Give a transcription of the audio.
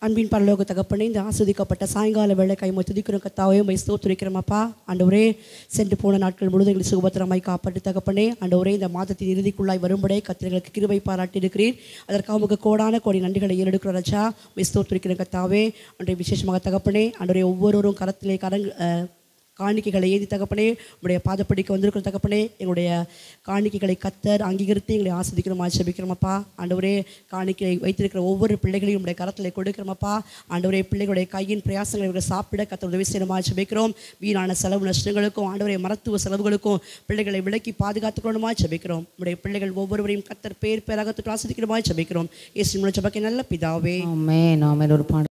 அன்பின் பரலோக தகப்பனே, இந்த ஆஸ்வதிக்கப்பட்ட சாயங்கால வேளை கைமை துதிக்கிறோம் கர்த்தாவே, உம்மை ஸ்தோத்திரிக்கிறோம் அப்பா. ஆண்டவரே, சென்று போன நாட்கள் முழுவதும் எங்களை சுகபத்திரமாய் காப்பாற்றி தகப்பனே, ஆண்டவரே, இந்த மாதத்தின் இறுதிக்குள்ளாய் வரும்படி கர்த்தர்களுக்கு கிருபை பாராட்டி இருக்கிறீர். அதற்காக உமக்கு கோடான கோடி நன்றிகளை ஏறெடுக்கிறோம் ராஜா. உம்மை ஸ்தோத்திரிக்கிறோம் கர்த்தாவே. அன்றைய விசேஷமாக தகப்பனே, ஆண்டவரே, ஒவ்வொருவரும் கரத்திலே காணிக்கைகளை ஏந்தி தகப்பனே, உங்களுடைய பாதப்படிக்க வந்திருக்கிற தகப்பனே, எங்களுடைய காணிக்கைகளை கத்தர் அங்கீகரித்து எங்களை ஆஸ்வதிக்கிறோமா ஜெபிக்கிறோமப்பா. ஆண்டவரே, காணிக்கை வைத்திருக்கிற ஒவ்வொரு பிள்ளைகளையும் உங்களுடைய கரத்தில் கொடுக்கிறோமப்பா. ஆண்டவரே, பிள்ளைகளுடைய கையின் பிரயாசங்களை இவர்கள் சாப்பிட கத்தர் உதவி செய்யணுமா ஜெபிக்கிறோம். வீணான செலவு நஷ்டங்களுக்கும் ஆண்டவரே மருத்துவ செலவுகளுக்கும் பிள்ளைகளை விலக்கி பாதுகாத்துக்கணுமா ஜெபிக்கிறோம். உங்களுடைய பிள்ளைகள் ஒவ்வொருவரையும் கத்தர் பேர் பேராக ஆஸ்வதிக்கிறோமா ஜெபிக்கிறோம். இயேசுவின் மூலம் ஜெபிக்க நல்ல பிதாவே. ஆமென். ஆமென். ஒரு